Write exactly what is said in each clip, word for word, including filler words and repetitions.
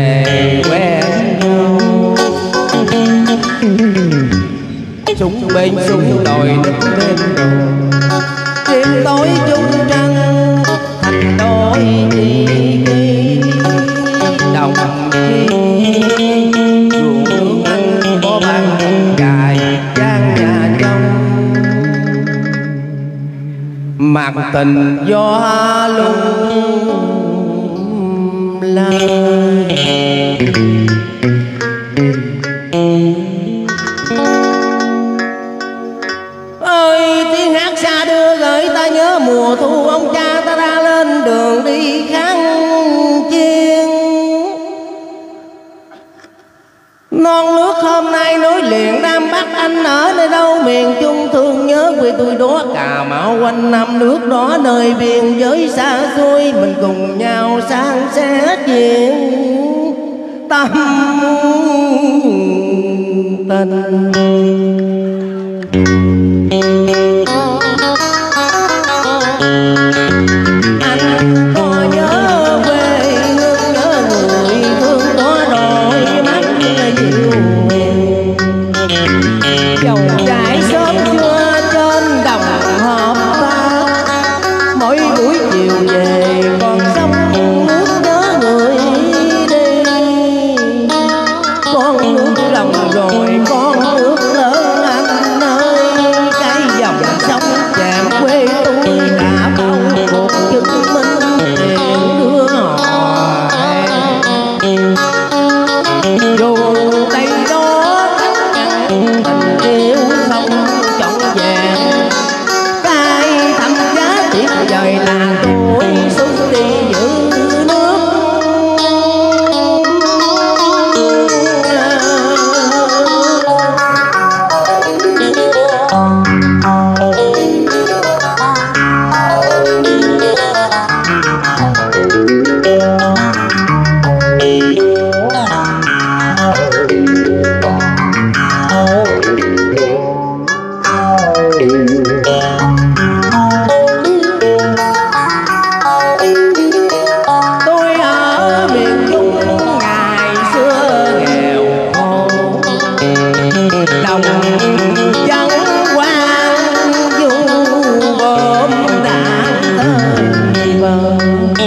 về quen nhau. Súng bên súng đòi đất bên đồi, đêm tối chung trăng thành đôi tri kỷ. Đồng chi ruộng ăn có ban dài trang nhà trong, mặt tình gió lung lai. Ơi tiếng hát xa đưa gửi ta nhớ mùa thu, ông cha ta ra lên đường đi kháng chiến. Non nước hôm nay nối liền Nam Bắc, anh ở nơi đâu miền Trung thương nhớ quê tôi đó Cà Mau quanh năm nước đó, nơi biên giới xa xôi mình cùng nhau san sẻ chuyện tâm tình. Anh có nhớ quê hương, nhớ người thương có đôi mắt dịu hiền. Dầu trải sớm trưa trên đồng hợp tác, mỗi buổi chiều về còn sông nước nhớ người đi. Con nước lòng rồi con nước lớn anh ơi, cái dòng sông chạm quê tôi đã bao cuộc chứng minh tiền đưa họ em. Dù đây đó tình yêu không trọn vẹn, cái thăm giá tuyệt vời là tôi xuống đi giữ nước. Tôi ở miền Trung ngày xưa nghèo khổ, đồng dân quang du bom đạn thời bờ.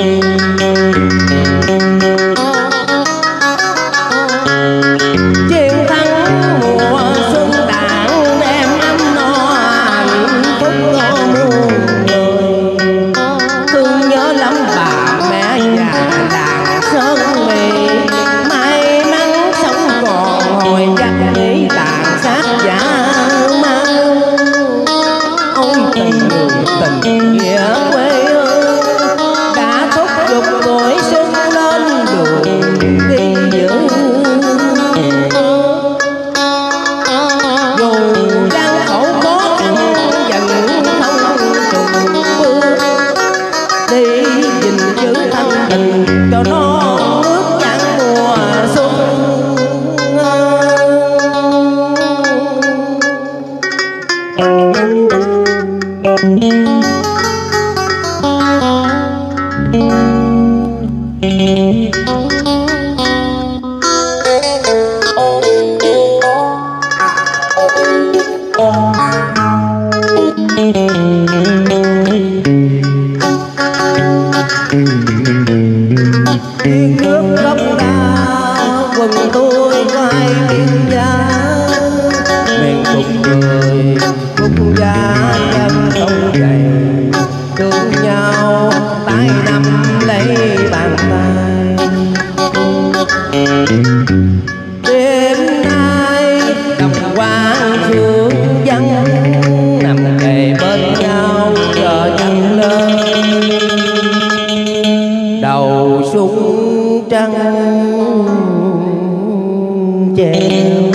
Chiến thắng mùa xuân đạn đem ấm no hạnh phúc có muôn người. Thương nhớ lắm bà mẹ già làng Sơn Mì, may mắn sống còn hồi chắc nghĩ tàn sát giả mang. Ôi tình người tình nghĩa quê hương đã thúc giục tuổi xuân lên đường đi giữ. Dù gian khổ khó khăn vẫn không trùng bước, đi gìn giữ thân tình cho nó nước cạn mùa xuân. Tiếng nước gốc đa quần tôi có ai tiếng giá, miền cùng người cùng giá chân không dày. Thương nhau tay nắm lấy bàn tay, đêm nay đồng quang phương vắng nằm kề bên nhau chờ trăng lên. Đầu súng trăng treo,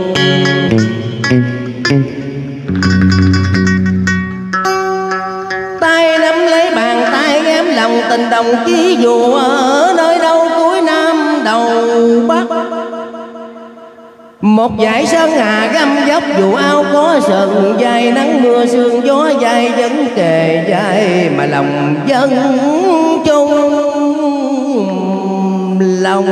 tay nắm lấy bàn tay em lòng tình đồng chí. Dù ở nơi đâu cuối Nam đầu Bắc, một dải sơn hà găm dốc dù áo có sần dài, nắng mưa sương gió dài vẫn kề dài mà lòng dân chung lòng.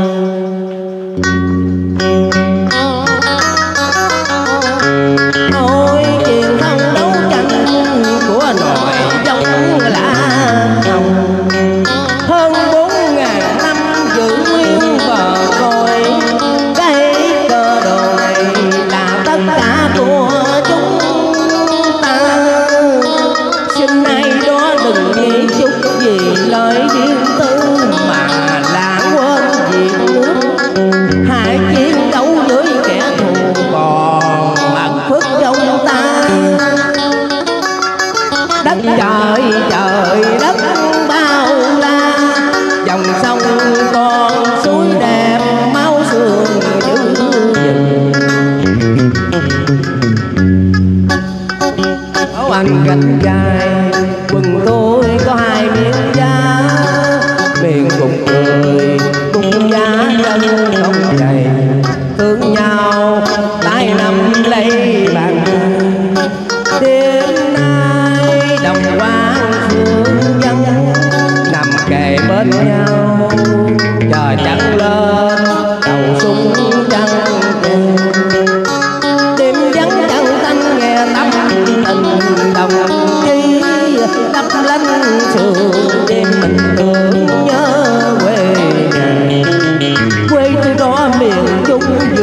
Ôi truyền thông đấu tranh của nội giống là hồng, hơn bốn ngàn năm giữ nguyên bờ cõi. Cái cơ đồ này là tất cả của chúng ta, xin ai đó đừng nghĩ chút gì lời riêng tư mà lãng quên việc nước. Hãy chiến đấu với kẻ thù còn ẩn khuất trong ta. Đất trời trời đất bao la, dòng sông con suối đẹp máu sương giữ gìn. Áo anh gánh dài quần tôi có hai miếng da, miệng cùng cười cùng giá chân không dày. Thương nhau lại nằm lấy bàn tay, đêm nay đồng quang phương dân nằm kề bên nhau. Trời trăng lên đầu súng trăng kề, đêm vắng trăng thanh nghe tâm tình đồng chí đắp lánh sườn. Đêm mình thương nhớ quê nhà, quê tôi đó miền Trung